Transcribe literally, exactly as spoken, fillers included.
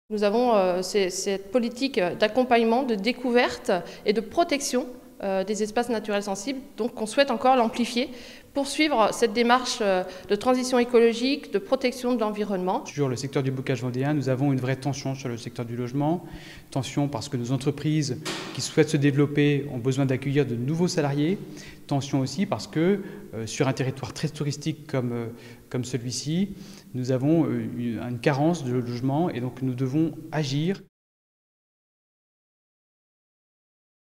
Nous avons euh, cette politique d'accompagnement, de découverte et de protection euh, des espaces naturels sensibles, donc on souhaite encore l'amplifier, poursuivre cette démarche euh, de transition écologique, de protection de l'environnement. Sur le secteur du bocage vendéen, nous avons une vraie tension sur le secteur du logement. Tension parce que nos entreprises qui souhaitent se développer ont besoin d'accueillir de nouveaux salariés. Tension aussi parce que euh, sur un territoire très touristique comme, euh, comme celui-ci, nous avons euh, une carence de logement et donc nous devons agir.